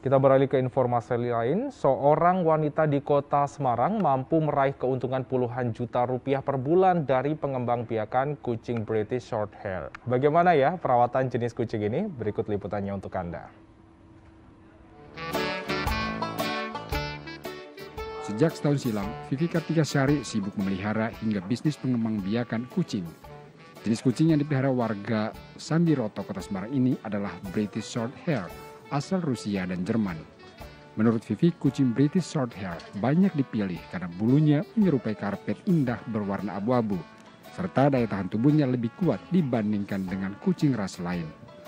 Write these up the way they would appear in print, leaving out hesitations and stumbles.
Kita beralih ke informasi lain, seorang wanita di kota Semarang mampu meraih keuntungan puluhan juta rupiah per bulan dari pengembangbiakan kucing British Shorthair. Bagaimana ya perawatan jenis kucing ini? Berikut liputannya untuk Anda. Sejak setahun silam, Vivi Kartikasari sibuk memelihara hingga bisnis pengembangbiakan kucing. Jenis kucing yang dipelihara warga Sambiroto, Kota Semarang ini adalah British Shorthair, asal Rusia dan Jerman. Menurut Vivi, kucing British Shorthair banyak dipilih karena bulunya menyerupai karpet indah berwarna abu-abu, serta daya tahan tubuhnya lebih kuat dibandingkan dengan kucing ras lain.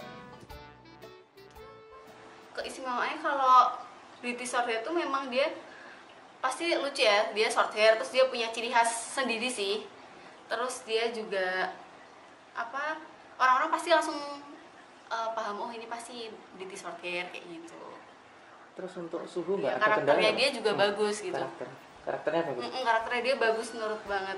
Keistimewaannya kalau British Shorthair itu memang dia pasti lucu ya, dia shorthair, terus dia punya ciri khas sendiri sih. Terus dia juga orang-orang pasti langsung paham, oh ini pasti British Shorthair kayak gitu. Terus untuk suhu nggak ada karakternya kendala? Dia juga bagus gitu. Karakternya bagus. Karakternya dia bagus, nurut banget.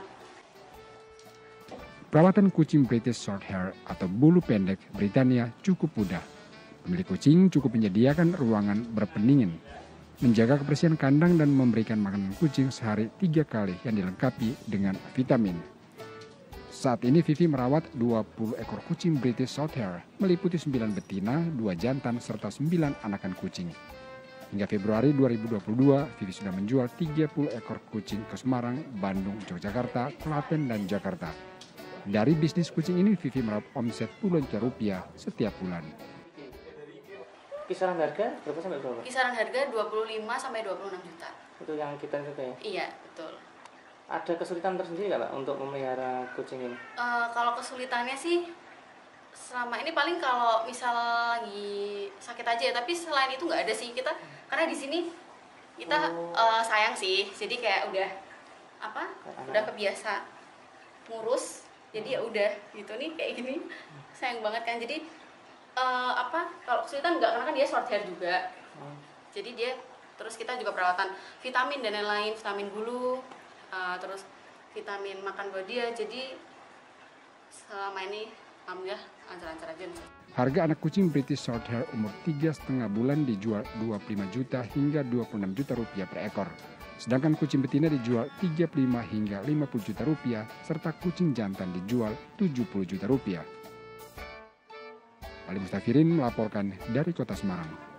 Perawatan kucing British Shorthair atau bulu pendek Britania cukup mudah. Pemilik kucing cukup menyediakan ruangan berpendingin, menjaga kebersihan kandang dan memberikan makanan kucing sehari 3 kali yang dilengkapi dengan vitamin. Saat ini Vivi merawat 20 ekor kucing British Shorthair, meliputi 9 betina, 2 jantan, serta 9 anakan kucing. Hingga Februari 2022, Vivi sudah menjual 30 ekor kucing ke Semarang, Bandung, Yogyakarta, Klaten, dan Jakarta. Dari bisnis kucing ini, Vivi meraup omset puluhan juta rupiah setiap bulan. Kisaran harga berapa sampai berapa? Kisaran harga 25 sampai 26 juta. Itu yang kita juga ya? Iya, betul. Ada kesulitan tersendiri nggak Pak untuk memelihara kucing ini? Kalau kesulitannya sih selama ini paling kalau misal lagi sakit aja ya, tapi selain itu nggak ada sih kita, karena di sini kita sayang sih, jadi kayak udah kebiasa ngurus, jadi ya udah gitu nih kayak gini, sayang banget kan. Jadi kalau kesulitan nggak, karena kan dia shorthair juga, jadi dia terus kita juga perawatan vitamin dan lain-lain, vitamin bulu, terus vitamin makan buat dia. Jadi selama ini alhamdulillah lancar-lancar aja nih. Harga anak kucing British Shorthair umur 3,5 bulan dijual 25 juta hingga 26 juta rupiah per ekor. Sedangkan kucing betina dijual 35 hingga 50 juta rupiah, serta kucing jantan dijual 70 juta rupiah. Ali Mustafirin melaporkan dari Kota Semarang.